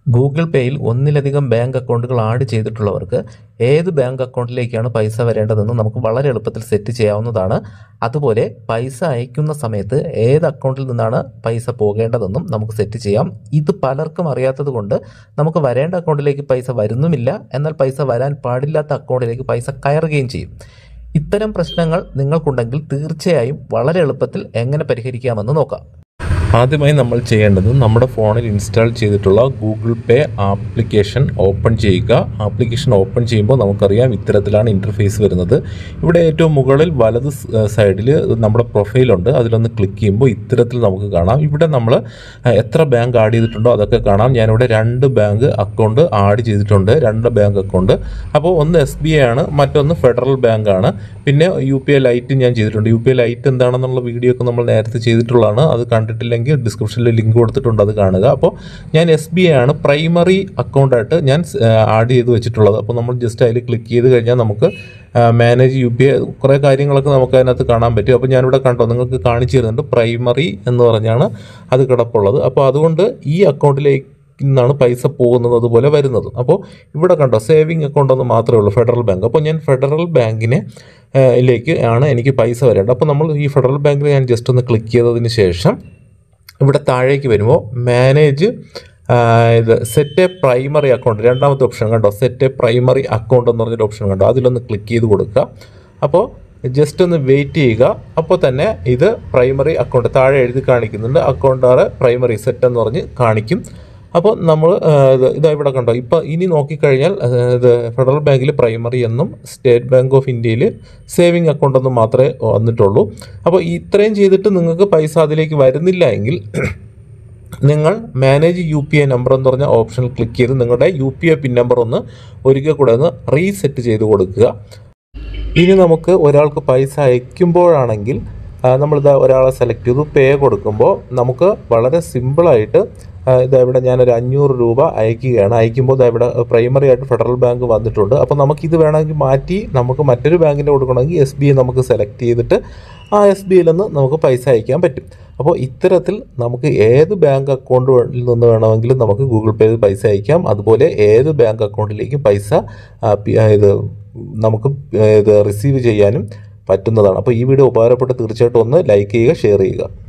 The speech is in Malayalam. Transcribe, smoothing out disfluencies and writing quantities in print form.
ഗൂഗിൾ പേയിൽ ഒന്നിലധികം ബാങ്ക് അക്കൗണ്ടുകൾ ആഡ് ചെയ്തിട്ടുള്ളവർക്ക് ഏത് ബാങ്ക് അക്കൗണ്ടിലേക്കാണ് പൈസ വരേണ്ടതെന്ന് നമുക്ക് വളരെ എളുപ്പത്തിൽ സെറ്റ് ചെയ്യാവുന്നതാണ്. അതുപോലെ പൈസ അയക്കുന്ന സമയത്ത് ഏത് അക്കൗണ്ടിൽ നിന്നാണ് പൈസ പോകേണ്ടതെന്നും നമുക്ക് സെറ്റ് ചെയ്യാം. ഇത് പലർക്കും അറിയാത്തത് കൊണ്ട് നമുക്ക് വരേണ്ട അക്കൗണ്ടിലേക്ക് പൈസ വരുന്നുമില്ല, എന്നാൽ പൈസ വരാൻ പാടില്ലാത്ത അക്കൗണ്ടിലേക്ക് പൈസ കയറുകയും ചെയ്യും. ഇത്തരം പ്രശ്നങ്ങൾ നിങ്ങൾക്കുണ്ടെങ്കിൽ തീർച്ചയായും വളരെ എളുപ്പത്തിൽ എങ്ങനെ പരിഹരിക്കാമെന്ന് നോക്കാം. ആദ്യമായി നമ്മൾ ചെയ്യേണ്ടത് നമ്മുടെ ഫോണിൽ ഇൻസ്റ്റാൾ ചെയ്തിട്ടുള്ള ഗൂഗിൾ പേ ആപ്ലിക്കേഷൻ ഓപ്പൺ ചെയ്യുക. ആപ്ലിക്കേഷൻ ഓപ്പൺ ചെയ്യുമ്പോൾ നമുക്കറിയാം ഇത്തരത്തിലാണ് ഇൻ്റർഫേസ് വരുന്നത്. ഇവിടെ ഏറ്റവും മുകളിൽ വലത് സൈഡിൽ നമ്മുടെ പ്രൊഫൈലുണ്ട്. അതിലൊന്ന് ക്ലിക്ക് ചെയ്യുമ്പോൾ ഇത്തരത്തിൽ നമുക്ക് കാണാം. ഇവിടെ നമ്മൾ എത്ര ബാങ്ക് ആഡ് ചെയ്തിട്ടുണ്ടോ അതൊക്കെ കാണാം. ഞാനിവിടെ 2 ബാങ്ക് അക്കൗണ്ട് ആഡ് ചെയ്തിട്ടുണ്ട്, 2 ബാങ്ക് അക്കൗണ്ട്. അപ്പോൾ ഒന്ന് SBI ആണ്, മറ്റൊന്ന് ഫെഡറൽ ബാങ്ക് ആണ്. പിന്നെ UPI ലൈറ്റ് ഞാൻ ചെയ്തിട്ടുണ്ട്. UPI ലൈറ്റ് എന്താണെന്നുള്ള വീഡിയോ ഒക്കെ നമ്മൾ നേരത്തെ ചെയ്തിട്ടുള്ളതാണ്. അത് കണ്ടിട്ടില്ലെങ്കിൽ ഡിസ്ക്രിപ്ഷനിൽ ലിങ്ക് കൊടുത്തിട്ടുണ്ട്, അത് കാണുക. അപ്പോൾ ഞാൻ SBI ആണ് പ്രൈമറി അക്കൗണ്ടായിട്ട് ഞാൻ ആഡ് ചെയ്ത് വെച്ചിട്ടുള്ളത്. അപ്പോൾ നമ്മൾ ജസ്റ്റ് അതിൽ ക്ലിക്ക് ചെയ്ത് കഴിഞ്ഞാൽ നമുക്ക് മാനേജ് UPI കുറേ കാര്യങ്ങളൊക്കെ നമുക്ക് അതിനകത്ത് കാണാൻ പറ്റും. അപ്പോൾ ഞാനിവിടെ കണ്ടോ നിങ്ങൾക്ക് കാണിച്ചു തരുന്നുണ്ട്, പ്രൈമറി എന്ന് പറഞ്ഞാണ് അത് കിടപ്പുള്ളത്. അപ്പോൾ അതുകൊണ്ട് ഈ അക്കൗണ്ടിലേക്ക് നിന്നാണ് പൈസ പോകുന്നത്, അതുപോലെ വരുന്നത്. അപ്പോൾ ഇവിടെ കണ്ടോ സേവിങ് അക്കൗണ്ട് എന്ന് മാത്രമേ ഉള്ളൂ, ഫെഡറൽ ബാങ്ക്. അപ്പോൾ ഞാൻ ഫെഡറൽ ബാങ്കിനെ ലേക്ക് ആണ് എനിക്ക് പൈസ വരേണ്ടത്. അപ്പോൾ നമ്മൾ ഈ ഫെഡറൽ ബാങ്കിൽ ഞാൻ ജസ്റ്റ് ഒന്ന് ക്ലിക്ക് ചെയ്തതിന് ശേഷം ഇവിടെ താഴേക്ക് വരുമ്പോൾ manage set a primary account, രണ്ടാമത്തെ ഓപ്ഷൻ കണ്ടോ, സെറ്റ് എ പ്രൈമറി അക്കൗണ്ട് എന്ന് പറഞ്ഞൊരു ഓപ്ഷൻ കണ്ടോ, അതിലൊന്ന് ക്ലിക്ക് ചെയ്ത് കൊടുക്കുക. അപ്പോൾ ജസ്റ്റ് ഒന്ന് വെയിറ്റ് ചെയ്യുക. അപ്പോൾ തന്നെ ഇത് പ്രൈമറി അക്കൗണ്ട് താഴെ എഴുതി കാണിക്കുന്നുണ്ട്, അക്കൗണ്ട് ആറ് പ്രൈമറി സെറ്റ് എന്ന് പറഞ്ഞ് കാണിക്കും. അപ്പോൾ നമ്മൾ ഇതാ ഇവിടെ കണ്ടോ, ഇപ്പോൾ ഇനി നോക്കിക്കഴിഞ്ഞാൽ ഇത് ഫെഡറൽ ബാങ്കിൽ പ്രൈമറി എന്നും സ്റ്റേറ്റ് ബാങ്ക് ഓഫ് ഇന്ത്യയിൽ സേവിങ് അക്കൗണ്ട് എന്നും മാത്രമേ വന്നിട്ടുള്ളൂ. അപ്പോൾ ഇത്രയും ചെയ്തിട്ട് നിങ്ങൾക്ക് പൈസ അതിലേക്ക് വരുന്നില്ല എങ്കിൽ നിങ്ങൾ മാനേജ് UPI നമ്പർ എന്ന് പറഞ്ഞ ഓപ്ഷനിൽ ക്ലിക്ക് ചെയ്ത് നിങ്ങളുടെ UPI പിൻ നമ്പർ ഒന്ന് ഒരിക്കൽ കൂടെ ഒന്ന് റീസെറ്റ് ചെയ്ത് കൊടുക്കുക. ഇനി നമുക്ക് ഒരാൾക്ക് പൈസ അയക്കുമ്പോഴാണെങ്കിൽ നമ്മളിതാ ഒരാളെ സെലക്ട് ചെയ്തു പേ കൊടുക്കുമ്പോൾ നമുക്ക് വളരെ സിമ്പിളായിട്ട് ഇവിടെ ഞാനൊരു 500 രൂപ അയക്കുകയാണ്. അയക്കുമ്പോൾ ഇവിടെ പ്രൈമറി ആയിട്ട് ഫെഡറൽ ബാങ്ക് വന്നിട്ടുണ്ട്. അപ്പോൾ നമുക്കിത് വേണമെങ്കിൽ മാറ്റി നമുക്ക് മറ്റൊരു ബാങ്കിൻ്റെ കൊടുക്കണമെങ്കിൽ SBI നമുക്ക് സെലക്ട് ചെയ്തിട്ട് ആ SBIയിൽ നിന്ന് നമുക്ക് പൈസ അയക്കാൻ പറ്റും. അപ്പോൾ ഇത്തരത്തിൽ നമുക്ക് ഏത് ബാങ്ക് അക്കൗണ്ടിൽ നിന്ന് വേണമെങ്കിലും നമുക്ക് ഗൂഗിൾ പേയിൽ പൈസ അയക്കാം. അതുപോലെ ഏത് ബാങ്ക് അക്കൗണ്ടിലേക്കും പൈസ നമുക്ക് റിസീവ് ചെയ്യാനും പറ്റുന്നതാണ്. അപ്പോൾ ഈ വീഡിയോ ഉപകാരപ്പെട്ട് തീർച്ചയായിട്ടും ഒന്ന് ലൈക്ക് ചെയ്യുക, ഷെയർ ചെയ്യുക.